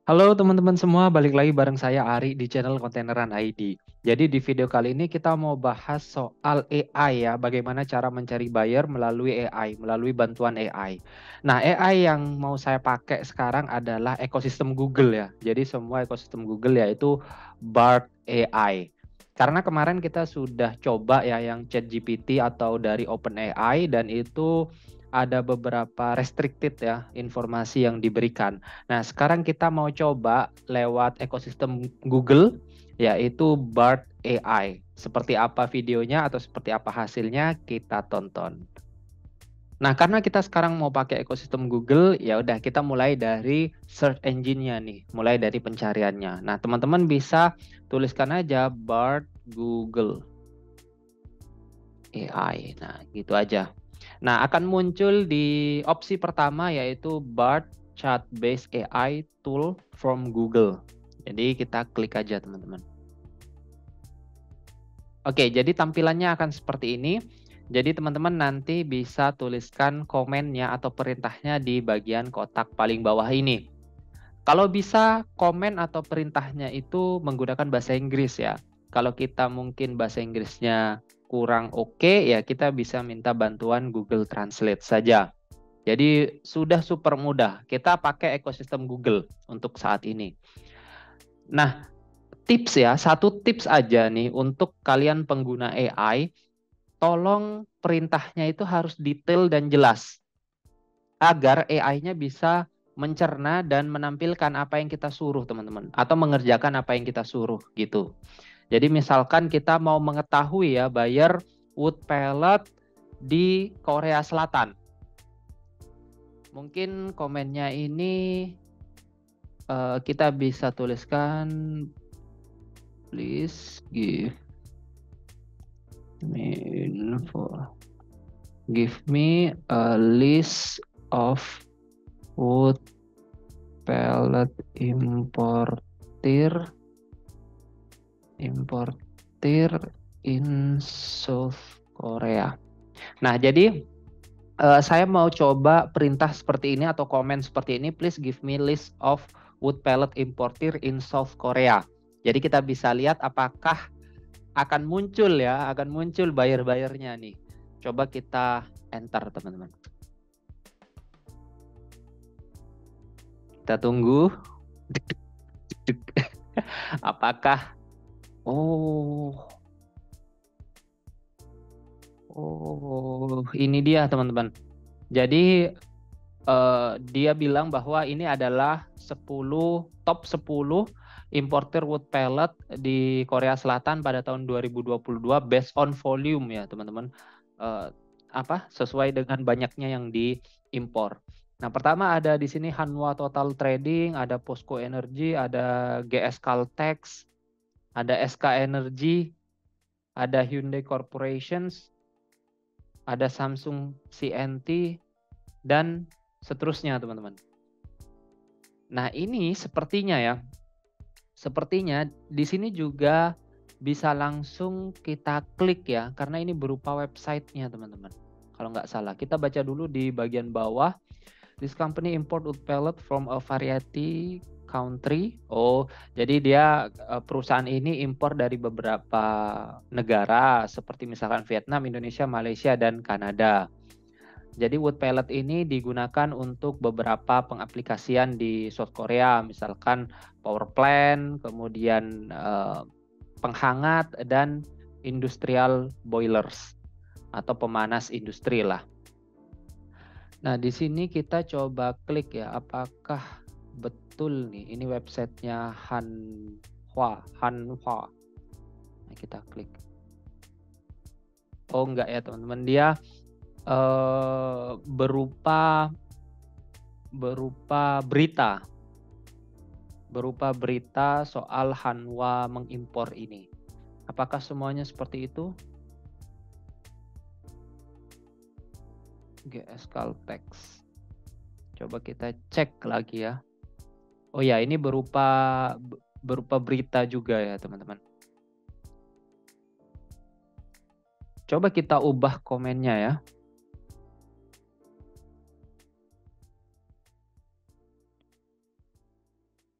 Halo teman-teman semua, balik lagi bareng saya Ari di channel Kontaineran ID. Jadi di video kali ini kita mau bahas soal AI ya, bagaimana cara mencari buyer melalui AI, melalui bantuan AI. Nah, AI yang mau saya pakai sekarang adalah ekosistem Google ya. Jadi semua ekosistem Google yaitu Bard AI. Karena kemarin kita sudah coba ya yang ChatGPT atau dari OpenAI dan itu ada beberapa restricted ya informasi yang diberikan. Nah, sekarang kita mau coba lewat ekosistem Google, yaitu Bard AI. Seperti apa videonya atau seperti apa hasilnya, kita tonton. Nah, karena kita sekarang mau pakai ekosistem Google, ya udah kita mulai dari search engine-nya nih, mulai dari pencariannya. Nah, teman-teman bisa tuliskan aja Bard Google AI. Nah, gitu aja. Nah, akan muncul di opsi pertama yaitu Bard Chat-based AI Tool from Google. Jadi kita klik aja teman-teman. Oke, jadi tampilannya akan seperti ini. Jadi teman-teman nanti bisa tuliskan komennya atau perintahnya di bagian kotak paling bawah ini. Kalau bisa komen atau perintahnya itu menggunakan bahasa Inggris ya. Kalau kita mungkin bahasa Inggrisnya kurang oke, ya kita bisa minta bantuan Google Translate saja. Jadi sudah super mudah. Kita pakai ekosistem Google untuk saat ini. Nah, tips ya, satu tips aja nih untuk kalian pengguna AI, tolong perintahnya itu harus detail dan jelas agar AI-nya bisa mencerna dan menampilkan apa yang kita suruh, teman-teman, atau mengerjakan apa yang kita suruh gitu. Jadi misalkan kita mau mengetahui ya buyer wood pellet di Korea Selatan. Mungkin komennya ini kita bisa tuliskan please give me info. Give me a list of wood pellet importer in South Korea. Nah, jadi saya mau coba perintah seperti ini atau komen seperti ini, please give me list of wood pellet importer in South Korea. Jadi kita bisa lihat apakah akan muncul ya, akan muncul buyer-buyernya nih. Coba kita enter teman-teman. Kita tunggu. Apakah oh ini dia teman-teman. Jadi dia bilang bahwa ini adalah top 10 importer wood pellet di Korea Selatan pada tahun 2022 based on volume ya teman-teman. Sesuai dengan banyaknya yang diimpor. Nah, pertama ada di sini Hanwha Total Trading, ada POSCO Energy, ada GS Caltex, ada SK Energy, ada Hyundai Corporations, ada Samsung CNT, dan seterusnya teman-teman. Nah, ini sepertinya di sini juga bisa langsung kita klik ya, karena ini berupa websitenya teman-teman. Kalau nggak salah, kita baca dulu di bagian bawah. This company import wood pellet from a variety country. Oh, jadi dia perusahaan ini impor dari beberapa negara seperti misalkan Vietnam, Indonesia, Malaysia, dan Kanada. Jadi wood pellet ini digunakan untuk beberapa pengaplikasian di South Korea, misalkan power plant, kemudian penghangat dan industrial boilers atau pemanas industri lah. Nah, di sini kita coba klik ya, apakah betul nih ini websitenya Hanwha. Nah, kita klik. Oh enggak ya teman-teman, dia berupa berita soal Hanwha mengimpor ini. Apakah semuanya seperti itu? GS Caltex. Coba kita cek lagi ya. Oh ya, ini berupa berita juga ya teman-teman. Coba kita ubah komennya ya.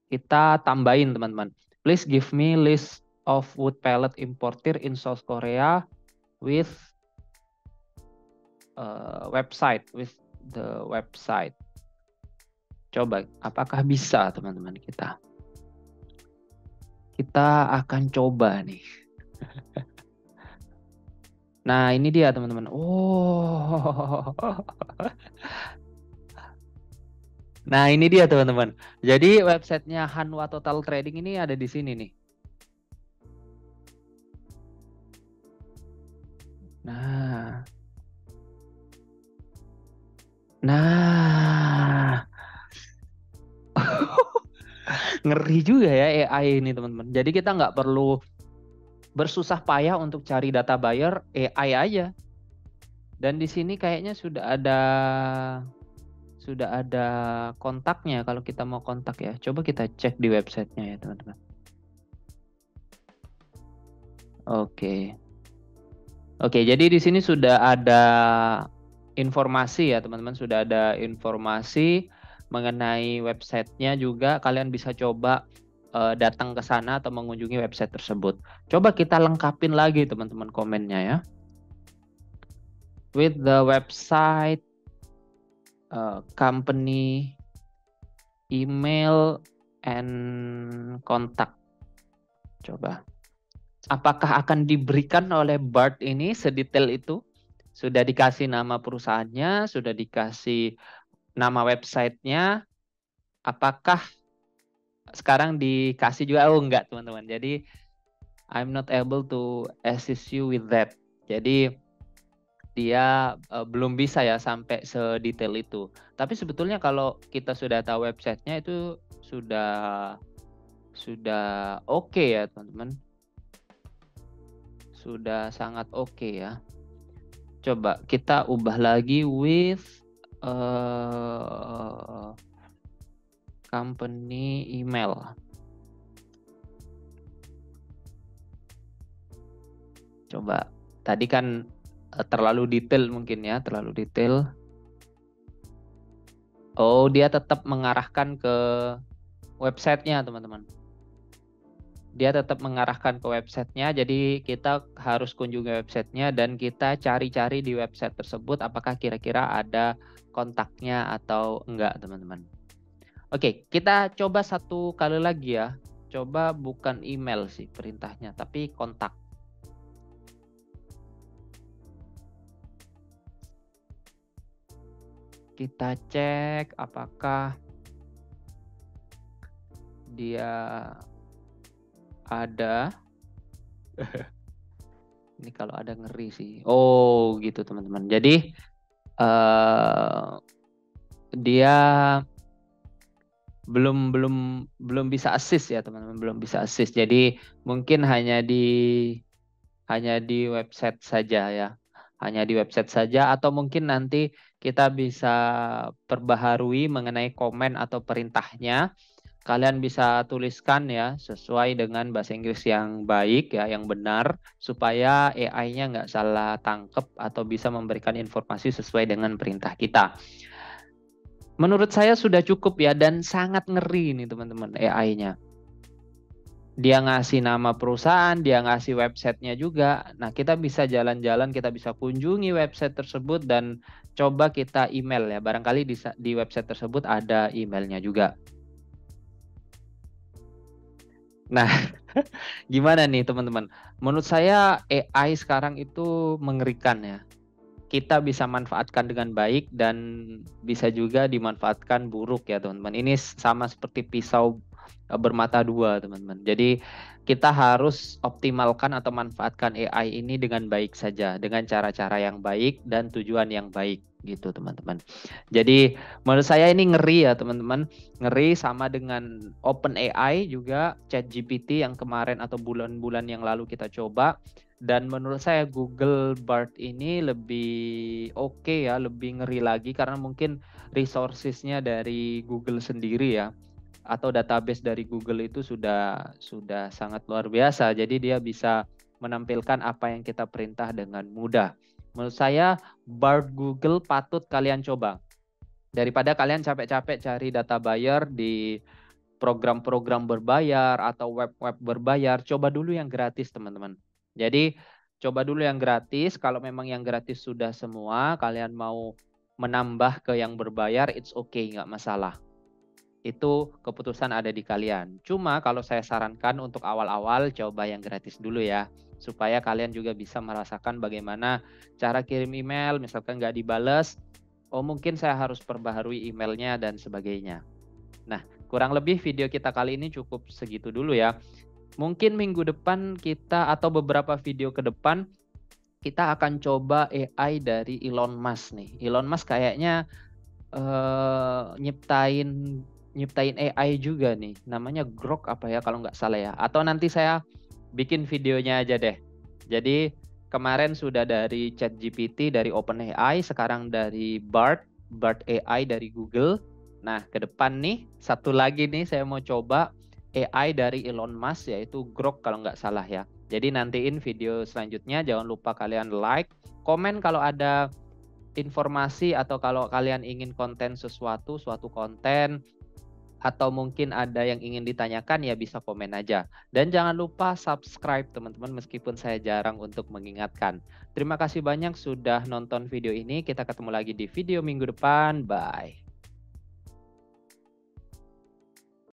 Kita tambahin teman-teman. Please give me list of wood pellet imported in South Korea with website, with the website. Coba, apakah bisa teman-teman kita? Kita akan coba nih. Nah, ini dia teman-teman. Oh. Nah, ini dia teman-teman. Jadi websitenya Hanwha Total Trading ini ada di sini nih. Nah. Ngeri juga ya AI ini teman-teman. Jadi kita nggak perlu bersusah payah untuk cari data buyer, AI aja. Dan di sini kayaknya sudah ada kontaknya kalau kita mau kontak ya. Coba kita cek di websitenya ya teman-teman. Oke, jadi di sini sudah ada informasi ya teman-teman, sudah ada informasi mengenai websitenya juga. Kalian bisa coba datang ke sana atau mengunjungi website tersebut. Coba kita lengkapin lagi teman-teman komennya ya. With the website, company, email, and contact. Coba. Apakah akan diberikan oleh Bart ini sedetail itu? Sudah dikasih nama perusahaannya, sudah dikasih nama websitenya. Apakah sekarang dikasih juga? Oh enggak teman-teman. Jadi I'm not able to assist you with that. Jadi dia belum bisa ya sampai sedetail itu. Tapi sebetulnya kalau kita sudah tahu websitenya itu sudah oke ya teman-teman. Sudah sangat oke ya. Coba kita ubah lagi with company email. Coba tadi kan terlalu detail mungkin ya, terlalu detail. Oh, dia tetap mengarahkan ke websitenya teman-teman. Dia tetap mengarahkan ke websitenya, jadi kita harus kunjungi websitenya dan kita cari-cari di website tersebut apakah kira-kira ada kontaknya atau enggak teman-teman. Oke, kita coba satu kali lagi ya. Coba bukan email sih perintahnya, tapi kontak. Kita cek apakah dia ada. Ini kalau ada ngeri sih. Oh gitu teman-teman. Jadi dia belum bisa assist ya teman-teman, belum bisa assist. Jadi mungkin hanya di website saja ya. Hanya di website saja atau mungkin nanti kita bisa perbaharui mengenai komen atau perintahnya. Kalian bisa tuliskan ya sesuai dengan bahasa Inggris yang baik ya, yang benar supaya AI-nya nggak salah tangkep atau bisa memberikan informasi sesuai dengan perintah kita. Menurut saya sudah cukup ya dan sangat ngeri nih teman-teman AI-nya. Dia ngasih nama perusahaan, dia ngasih websitenya juga. Nah kita bisa jalan-jalan, kita bisa kunjungi website tersebut dan coba kita email ya. Barangkali di website tersebut ada emailnya juga. Nah, gimana nih teman-teman? Menurut saya AI sekarang itu mengerikan ya. Kita bisa manfaatkan dengan baik dan bisa juga dimanfaatkan buruk ya teman-teman. Ini sama seperti pisau bermata dua teman-teman. Jadi kita harus optimalkan atau manfaatkan AI ini dengan baik saja, dengan cara-cara yang baik dan tujuan yang baik gitu teman-teman. Jadi menurut saya ini ngeri ya teman-teman, ngeri sama dengan OpenAI juga, ChatGPT yang kemarin atau bulan-bulan yang lalu kita coba. Dan menurut saya Google Bard ini lebih oke ya, lebih ngeri lagi karena mungkin resourcesnya dari Google sendiri ya, atau database dari Google itu sudah sangat luar biasa. Jadi dia bisa menampilkan apa yang kita perintah dengan mudah. Menurut saya Bard Google patut kalian coba. Daripada kalian capek-capek cari data buyer di program-program berbayar atau web-web berbayar, coba dulu yang gratis, teman-teman. Jadi, coba dulu yang gratis. Kalau memang yang gratis sudah semua, kalian mau menambah ke yang berbayar, it's okay, nggak masalah. Itu keputusan ada di kalian. Cuma kalau saya sarankan untuk awal-awal, coba yang gratis dulu ya. Supaya kalian juga bisa merasakan bagaimana cara kirim email, misalkan nggak dibales, oh mungkin saya harus perbaharui emailnya dan sebagainya. Nah, kurang lebih video kita kali ini cukup segitu dulu ya. Mungkin minggu depan kita atau beberapa video ke depan kita akan coba AI dari Elon Musk nih. Elon Musk kayaknya nyiptain AI juga nih. Namanya Grok apa ya kalau nggak salah ya. Atau nanti saya bikin videonya aja deh. Jadi kemarin sudah dari ChatGPT dari OpenAI, sekarang dari Bard AI dari Google. Nah, ke depan nih, satu lagi nih saya mau coba AI dari Elon Musk, yaitu Grok kalau nggak salah ya. Jadi nantiin video selanjutnya, jangan lupa kalian like, komen kalau ada informasi atau kalau kalian ingin konten suatu konten, atau mungkin ada yang ingin ditanyakan ya bisa komen aja. Dan jangan lupa subscribe teman-teman meskipun saya jarang untuk mengingatkan. Terima kasih banyak sudah nonton video ini. Kita ketemu lagi di video minggu depan. Bye.